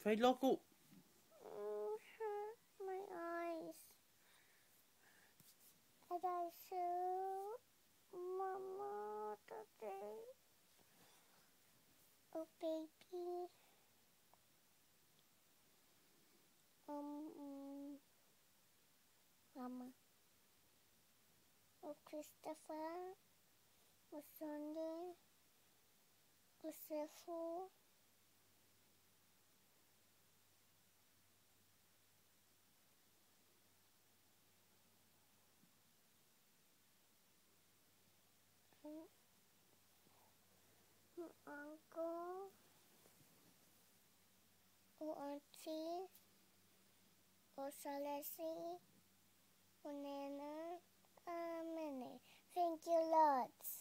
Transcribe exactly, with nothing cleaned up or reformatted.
phải logo. Mm, hurt my eyes. And I saw Mama today. Oh, baby. Um, um, Mama. Oh, Christopher. Oh, Sunday. Oh, Sefu. Um, um, Uncle. Oh, Auntie. Oh, Salesi. Oh, Nana. Amen. Thank you, Lord.